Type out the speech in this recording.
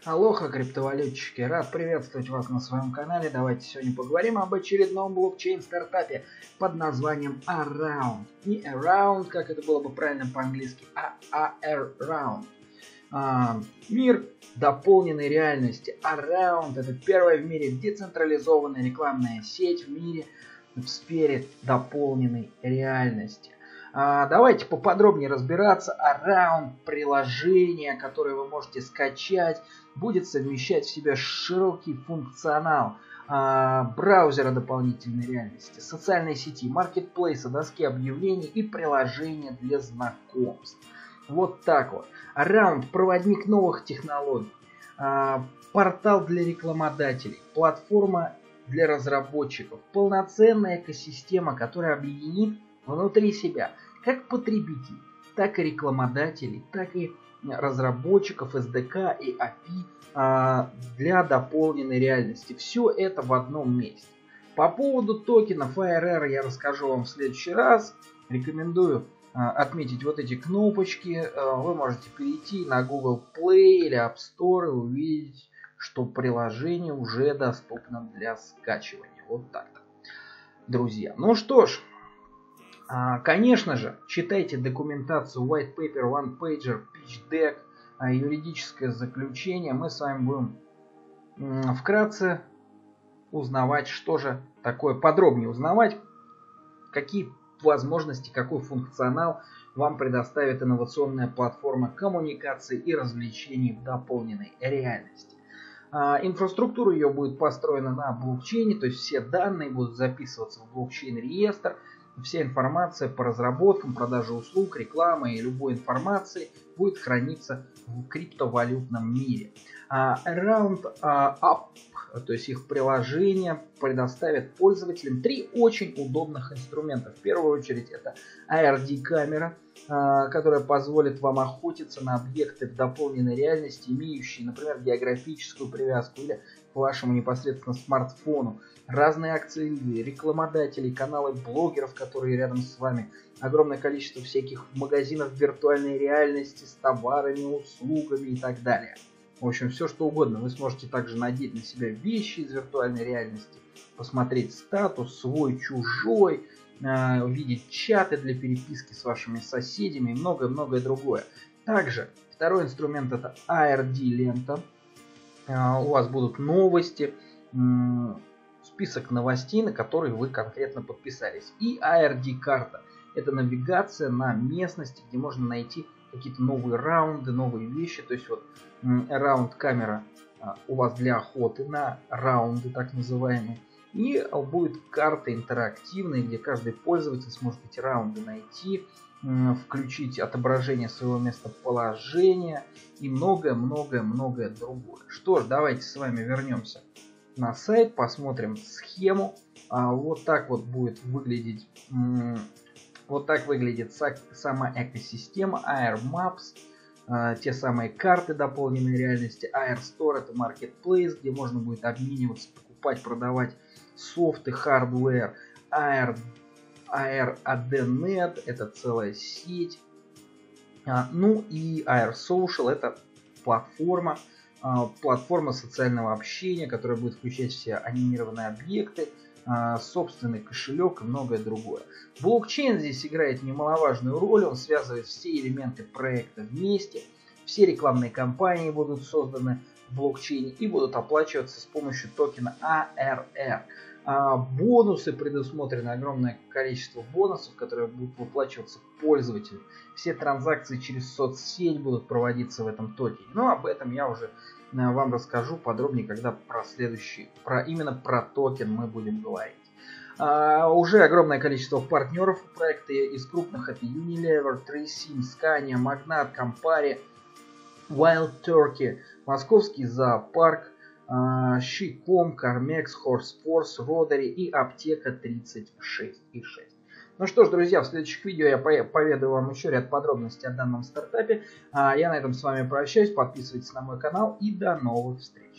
Алоха, криптовалютчики! Рад приветствовать вас на своем канале. Давайте сегодня поговорим об очередном блокчейн-стартапе под названием Around. Не Around, как это было бы правильно по-английски, а Around. Мир дополненной реальности. Around — это первая в мире децентрализованная рекламная сеть в мире в сфере дополненной реальности. Давайте поподробнее разбираться. Around приложение, которое вы можете скачать, будет совмещать в себе широкий функционал браузера дополнительной реальности, социальной сети, маркетплейса, доски объявлений и приложения для знакомств. Вот так вот. Around — проводник новых технологий, портал для рекламодателей, платформа для разработчиков, полноценная экосистема, которая объединит внутри себя как потребителей, так и рекламодателей, так и разработчиков SDK и API для дополненной реальности. Все это в одном месте. По поводу токенов ARR я расскажу вам в следующий раз. Рекомендую отметить вот эти кнопочки. Вы можете перейти на Google Play или App Store и увидеть, что приложение уже доступно для скачивания. Вот так-то, друзья. Ну что ж. Конечно же, читайте документацию White Paper, One Pager, Pitch Deck, юридическое заключение. Мы с вами будем вкратце узнавать, что же такое, подробнее узнавать, какие возможности, какой функционал вам предоставит инновационная платформа коммуникации и развлечений в дополненной реальности. Инфраструктура ее будет построена на блокчейне, то есть все данные будут записываться в блокчейн-реестр. Вся информация по разработкам, продаже услуг, рекламы и любой информации будет храниться в криптовалютном мире. Around App, то есть их приложение, предоставит пользователям три очень удобных инструмента. В первую очередь это ARD-камера, которая позволит вам охотиться на объекты в дополненной реальности, имеющие, например, географическую привязку или к вашему непосредственно смартфону. Разные акции рекламодателей, каналы блогеров, которые рядом с вами. Огромное количество всяких магазинов виртуальной реальности с товарами, услугами и так далее. В общем, все что угодно. Вы сможете также надеть на себя вещи из виртуальной реальности, посмотреть статус свой, чужой, увидеть чаты для переписки с вашими соседями и многое-многое другое. Также второй инструмент — это ARD-лента. У вас будут новости, список новостей, на которые вы конкретно подписались. И ARD-карта. Это навигация на местности, где можно найти какие-то новые раунды, новые вещи. То есть вот раунд-камера у вас для охоты на раунды, так называемые. И будет карта интерактивная, где каждый пользователь сможет эти раунды найти, включить отображение своего местоположения и многое-многое другое. Что ж, давайте с вами вернемся на сайт, посмотрим схему. Вот так вот будет выглядеть, вот так выглядит сама экосистема AR Maps, те самые карты дополненной реальности. AR Store — это marketplace, где можно будет обмениваться, покупать, продавать софты, хардвер. AR ADNet — это целая сеть. Ну и AR Social — это платформа социального общения, которая будет включать все анимированные объекты, собственный кошелек и многое другое. Блокчейн здесь играет немаловажную роль, он связывает все элементы проекта вместе, все рекламные кампании будут созданы в блокчейне и будут оплачиваться с помощью токена ARR. Бонусы предусмотрены, огромное количество бонусов, которые будут выплачиваться пользователю. Все транзакции через соцсеть будут проводиться в этом токене. Но об этом я уже вам расскажу подробнее, когда именно про токен мы будем говорить. Уже огромное количество партнеров у проекта. Из крупных это Unilever, Трейсин, Scania, Magnat, Campari, Wild Turkey, Московский зоопарк, She.com, Carmex, Horseforce, Rotary и Аптека 36,6. Ну что ж, друзья, в следующих видео я поведаю вам еще ряд подробностей о данном стартапе. Я на этом с вами прощаюсь. Подписывайтесь на мой канал и до новых встреч.